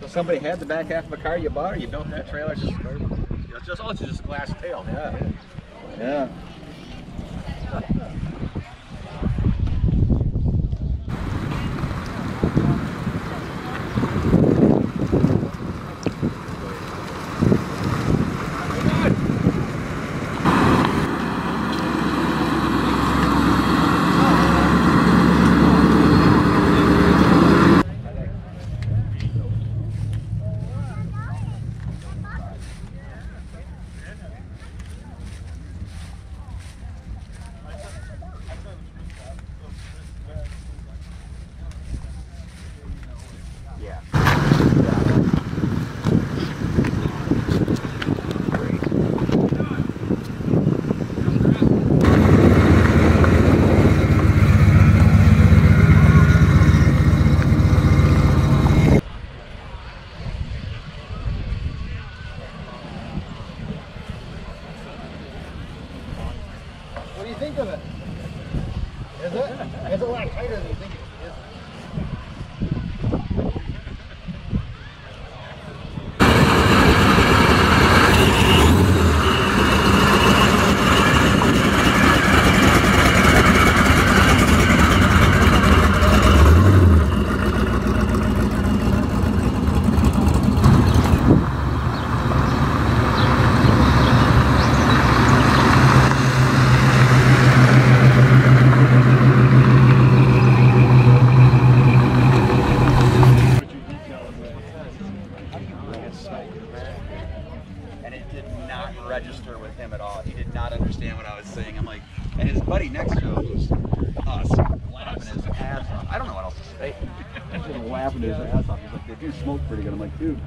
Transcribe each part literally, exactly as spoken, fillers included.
somebody had the back half of a car you bought, or you built that trailer? Just, it's just, oh, it's just a glass tail. Yeah. Yeah. What do you think of it? Is it? It's a lot tighter than you think it is. And it did not register with him at all. He did not understand what I was saying. I'm like, and his buddy next to him was us, laughing his ass off. I don't know what else to say. He's just laughing his ass off. He's like, they do smoke pretty good. I'm like, dude.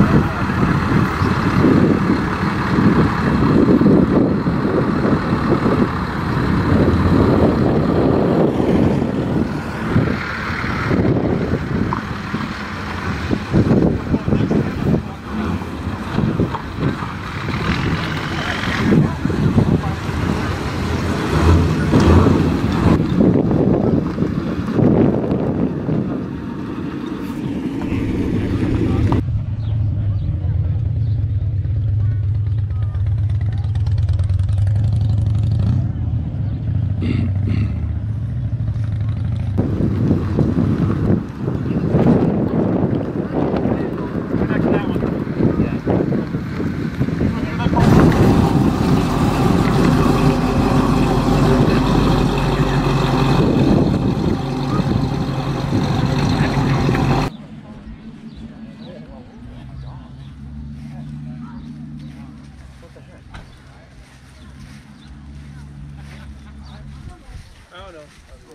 I don't know.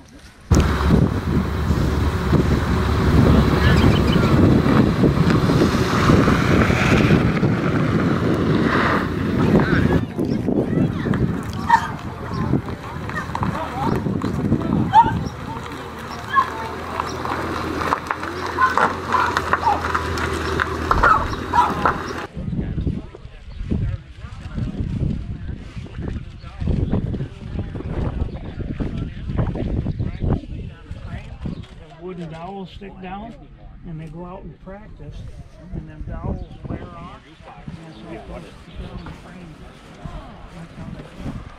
Wooden dowels stick down, and they go out and practice, and them dowels wear off, and so you put it on the frame. That's how they do it.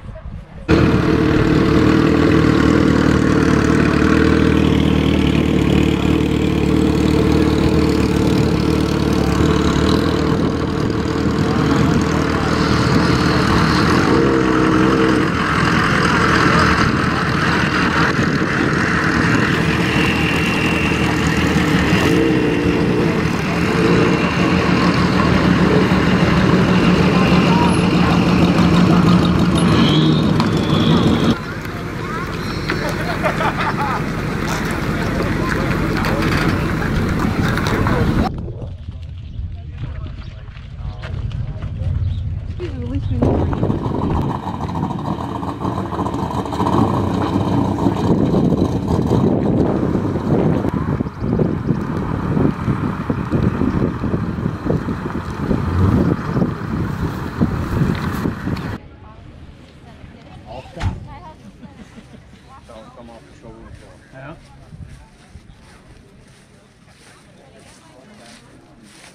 Yeah.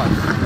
luck.